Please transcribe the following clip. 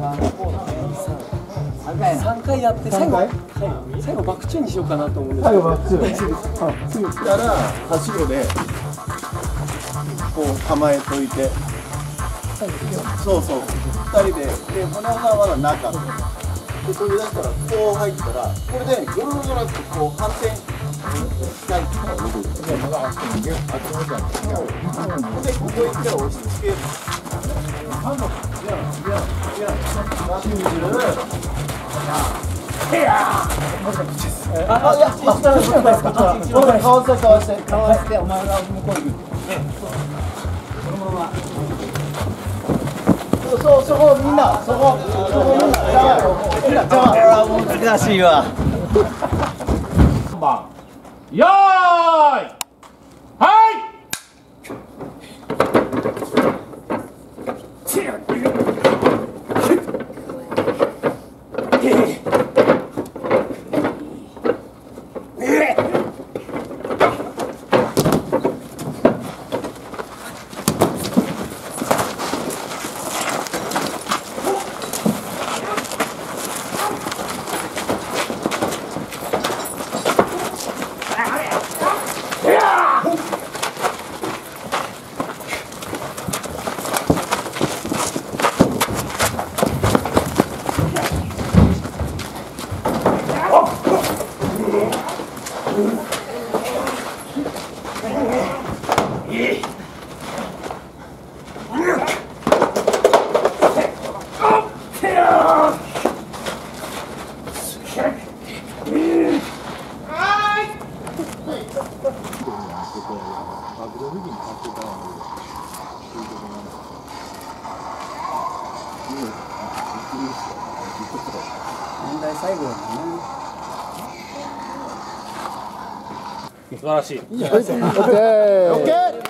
3回やって最後バク宙にしようかなと思うんですけど、最後バク宙次来たらはしごでこう構えといて、そうそう2人で、船がまだ中で飛び出したらこう入ったらこれでゴロゴロゴロってこう反転したいから僕でここ行ったら押し付ける。かわしてお前が向こうに。そこみんなそこみんな難しいわ。 よーいはい問題最後だね。 素晴らしい。 オッケー。